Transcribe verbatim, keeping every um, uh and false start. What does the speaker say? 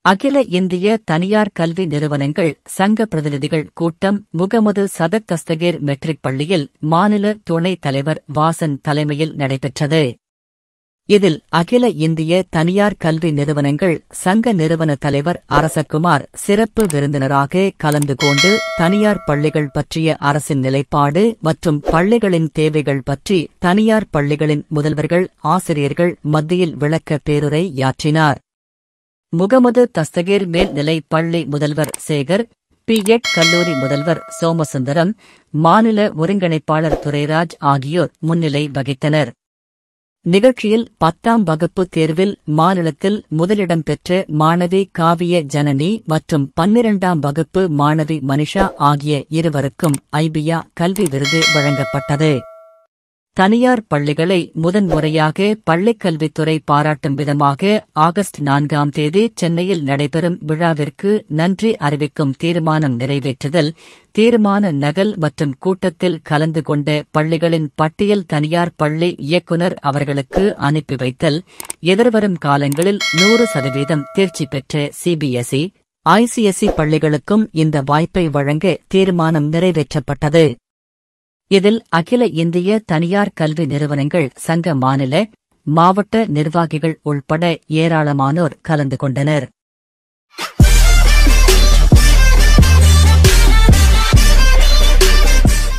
அகில இந்திய தனியார் கல்வி நிறுவனங்கள் சங்க பிரதிநிதிகள் கூட்டம் முகமது சதக் தஸ்தகீர் மெட்ரிக் பள்ளியில் மாநில துணைத் தலைவர் வாசன் தலைமையில் நடைபெற்றது. இதில் அகில இந்திய தனியார் கல்வி நிறுவனங்கள் சங்க நிறுவன தலைவர் அரசகுமார் சிறப்பு விருந்தினராக கலந்து கொண்டு தனியார் பள்ளிகள் பற்றிய அரசின் நிலைப்பாடு மற்றும் பள்ளிகளின் தேவைகள் பற்றி தனியார் பள்ளிகளின் முதல்வர்கள் ஆசிரியர்கள் மத்தியில் விளக்க பேருரை யாற்றினார். முகமது தஸ்தகீர் மேல்நிலைப் பள்ளி முதல்வர் சேகர், பி.எட் கல்லூரி முதல்வர் சோமசுந்தரம், மாநில ஒருங்கிணைப்பாளர் துரைராஜ் ஆகியோர் முன்னிலை வகித்தனர். நிகழ்ச்சியில் பத்தாம் வகுப்பு தேர்வில் மாநிலத்தில் முதலிடம் பெற்ற மாணவி காவிய ஜனனி மற்றும் பன்னிரண்டாம் வகுப்பு மாணவி மனிஷா ஆகிய இருவருக்கும் ஐபியா கல்வி விருது வழங்கப்பட்டது. தனியார் பள்ளிகளை முதன்முறையாக பள்ளிக்கல்வித்துறை பாராட்டும் விதமாக ஆகஸ்ட் நான்காம் தேதி சென்னையில் நடைபெறும் விழாவிற்கு நன்றி அறிவிக்கும் தீர்மானம் நிறைவேற்றுதல், தீர்மான நகல் மற்றும் கூட்டத்தில் கலந்து கொண்ட பள்ளிகளின் பட்டியல் தனியார் பள்ளி இயக்குநர் அவர்களுக்கு அனுப்பி வைத்தல், எதிர்வரும் காலங்களில் நூறு சதவீதம் தேர்ச்சி பெற்ற சிபிஎஸ்இ, ஐசிஎஸ்இ பள்ளிகளுக்கும் இந்த வாய்ப்பை வழங்க தீர்மானம் நிறைவேற்றப்பட்டது. இதில் அகில இந்திய தனியார் கல்வி நிறுவனங்கள் சங்க மாநில, மாவட்ட நிர்வாகிகள் உள்பட ஏராளமானோர் கலந்து கொண்டனர்.